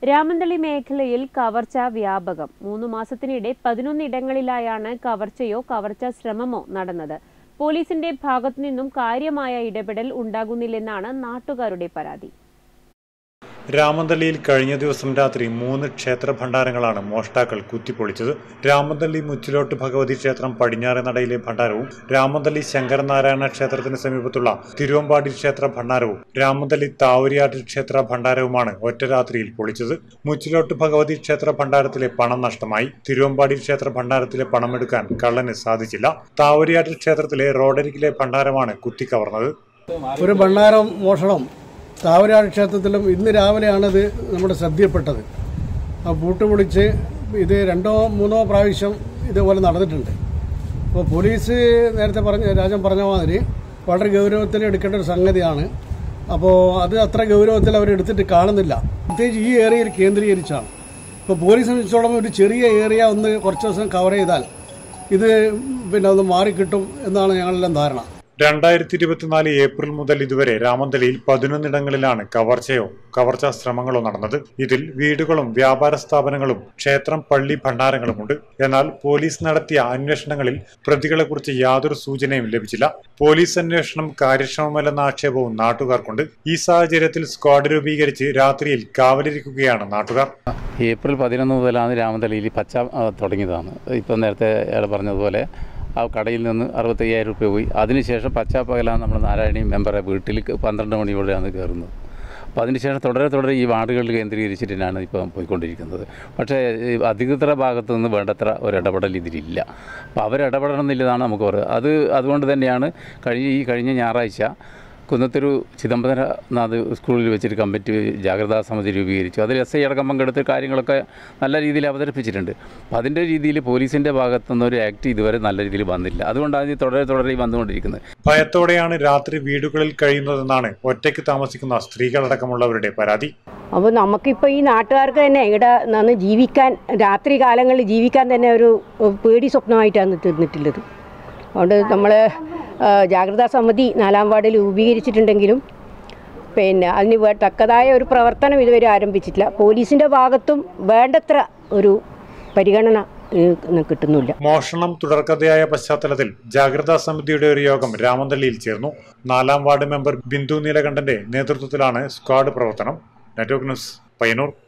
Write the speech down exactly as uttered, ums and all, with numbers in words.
രാമന്തളി മേഖലയിൽ കവർച്ച വ്യാപകം. മൂന്ന് മാസത്തിനിടെ പതിനൊന്നിടങ്ങളിലായാണ് കവർച്ചയോ കവർച്ചാ ശ്രമമോ നടന്നത്. പോലീസിന്റെ ഭാഗത്തുനിന്നും കാര്യമായ ഇടപെടൽ ഉണ്ടാകുന്നില്ലെന്നാണ് നാട്ടുകാരുടെ പരാതി. രാമന്തള്ളിയിൽ കഴിഞ്ഞ ദിവസം രാത്രി മൂന്ന് ക്ഷേത്ര ഭണ്ഡാരങ്ങളാണ് മോഷ്ടാക്കൾ കുത്തിപ്പൊളിച്ചത്. രാമന്തള്ളി മുച്ചിലോട്ട് ഭഗവതി ക്ഷേത്രം പടിഞ്ഞാറെ നടയിലെ ഭണ്ഡാരവും രാമന്തള്ളി ശങ്കരനാരായണ ക്ഷേത്രത്തിന് സമീപത്തുള്ള തിരുവമ്പാടി ക്ഷേത്ര ഭണ്ഡാരവും രാമന്തള്ളി താവരിയാട്ട് ക്ഷേത്ര ഭണ്ഡാരവുമാണ് ഒറ്റ രാത്രിയിൽ പൊളിച്ചത്. മുച്ചിലോട്ട് ഭഗവതി ക്ഷേത്ര ഭണ്ഡാരത്തിലെ പണം നഷ്ടമായി. തിരുവമ്പാടി ക്ഷേത്ര ഭണ്ഡാരത്തിലെ പണമെടുക്കാൻ കള്ളന് സാധിച്ചില്ല. താവരിയാട്ട് ക്ഷേത്രത്തിലെ റോഡരികിലെ ഭണ്ഡാരമാണ് കുത്തിക്കവർന്നത്. ഒരു ഭണ്ഡാരം മോഷണം താവരാട് ക്ഷേത്രത്തിലും ഇന്ന് രാവിലെയാണിത് നമ്മുടെ ശ്രദ്ധയിൽപ്പെട്ടത്. ആ പൂട്ട് പൊളിച്ച് ഇത് രണ്ടോ മൂന്നോ പ്രാവശ്യം ഇതുപോലെ നടന്നിട്ടുണ്ട്. അപ്പോൾ പോലീസ് നേരത്തെ പറഞ്ഞ രാജൻ പറഞ്ഞ മാതിരി വളരെ ഗൗരവത്തിൽ എടുക്കേണ്ട ഒരു സംഗതിയാണ്. അപ്പോൾ അത് അത്ര ഗൗരവത്തിൽ അവർ എടുത്തിട്ട് കാണുന്നില്ല. പ്രത്യേകിച്ച് ഈ ഏരിയയിൽ കേന്ദ്രീകരിച്ചാണ്. ഇപ്പോൾ പോലീസിനെ സംബന്ധിച്ചോളം ഒരു ചെറിയ ഏരിയ ഒന്ന് കുറച്ച് ദിവസം കവർ ചെയ്താൽ ഇത് പിന്നെ ഒന്ന് മാറിക്കിട്ടും എന്നാണ് ഞങ്ങളെല്ലാം ധാരണ. രണ്ടായിരത്തി ഇരുപത്തിനാല് ഏപ്രിൽ മുതൽ ഇതുവരെ രാമന്തളിയിൽ പതിനൊന്നിടങ്ങളിലാണ് കവർച്ചയോ കവർച്ചാ ശ്രമങ്ങളോ നടന്നത്. ഇതിൽ വീടുകളും വ്യാപാര സ്ഥാപനങ്ങളും ക്ഷേത്രം, പള്ളി, ഭണ്ഡാരങ്ങളുമുണ്ട്. എന്നാൽ പോലീസ് നടത്തിയ അന്വേഷണങ്ങളിൽ പ്രതികളെ കുറിച്ച് യാതൊരു സൂചനയും ലഭിച്ചില്ല. പോലീസ് അന്വേഷണം കാര്യക്ഷമമല്ലെന്ന ആക്ഷേപവും നാട്ടുകാർക്കുണ്ട്. ഈ സാഹചര്യത്തിൽ സ്ക്വാഡ് രൂപീകരിച്ച് രാത്രിയിൽ കാവലിരിക്കുകയാണ് നാട്ടുകാർ. ഏപ്രിൽ പതിനൊന്ന് മുതലാണ് രാമന്തളിയിൽ പച്ച തുടങ്ങിയതാണ്. ഇപ്പം നേരത്തെ അയാൾ പറഞ്ഞതുപോലെ ആ കടയിൽ നിന്ന് അറുപത്തയ്യായിരം രൂപ പോയി. അതിനുശേഷം പച്ചാപ്പകലാണ് നമ്മൾ നാരായണി മെമ്പറെ വീട്ടിൽ പന്ത്രണ്ട് മണിയോടെയാണ് കയറുന്നത്. അപ്പോൾ അതിനുശേഷം തുടരെ തുടരെ ഈ വാർഡുകളിൽ കേന്ദ്രീകരിച്ചിട്ടാണ് ഇപ്പം പോയിക്കൊണ്ടിരിക്കുന്നത്. പക്ഷേ അധികൃതരുടെ ഭാഗത്തു നിന്ന് വേണ്ടത്ര ഒരു ഇടപെടൽ ഇതിലില്ല. അപ്പോൾ അവരിടപെടണമെന്നില്ലതാണ് നമുക്ക് പറയുന്നത്. അത് അതുകൊണ്ട് തന്നെയാണ് കഴിഞ്ഞ ഈ കഴിഞ്ഞ ഞായറാഴ്ച കുന്നത്തൊരു ചിദംബരനാഥ് സ്കൂളിൽ വെച്ചിട്ട് കമ്മിറ്റി ജാഗ്രതാ സമിതി രൂപീകരിച്ചു. അതിൽ എസ് ഐ അടക്കം പങ്കെടുത്ത് കാര്യങ്ങളൊക്കെ നല്ല രീതിയിൽ അവതരിപ്പിച്ചിട്ടുണ്ട്. അപ്പോൾ അതിൻ്റെ രീതിയിൽ പോലീസിൻ്റെ ഭാഗത്തുനിന്ന് ഒരു ആക്ട് ഇതുവരെ നല്ല രീതിയിൽ വന്നില്ല. അതുകൊണ്ടാണ് തുടരെ തുടരെ വന്നുകൊണ്ടിരിക്കുന്നത്. ഭയത്തോടെയാണ് രാത്രി വീടുകളിൽ കഴിയുന്നതെന്നാണ് ഒറ്റയ്ക്ക് താമസിക്കുന്ന സ്ത്രീകളടക്കമുള്ളവരുടെ പരാതി. അപ്പോൾ നമുക്കിപ്പോൾ ഈ നാട്ടുകാർക്ക് തന്നെ ഇവിടെ നിന്ന് ജീവിക്കാൻ, രാത്രി കാലങ്ങളിൽ ജീവിക്കാൻ തന്നെ ഒരു പേടി സ്വപ്നമായിട്ടാണ് തീർന്നിട്ടുള്ളത്. അതുകൊണ്ട് നമ്മൾ ജാഗ്രതാ സമിതി നാലാം വാർഡിൽ രൂപീകരിച്ചിട്ടുണ്ടെങ്കിലും പിന്നെ അതിന് തക്കതായ ഒരു പ്രവർത്തനം ഇതുവരെ ആരംഭിച്ചിട്ടില്ല. പോലീസിൻ്റെ ഭാഗത്തും വേണ്ടത്ര ഒരു പരിഗണന കിട്ടുന്നില്ല. മോഷണം തുടർക്കഥയായ പശ്ചാത്തലത്തിൽ ജാഗ്രതാ സമിതിയുടെ ഒരു യോഗം രാമന്തള്ളിയിൽ ചേർന്നു. നാലാം വാർഡ് മെമ്പർ ബിന്ദു നീലകണ്ഠന്റെ നേതൃത്വത്തിലാണ് സ്ക്വാഡ് പ്രവർത്തനം. Network news, Payyanur.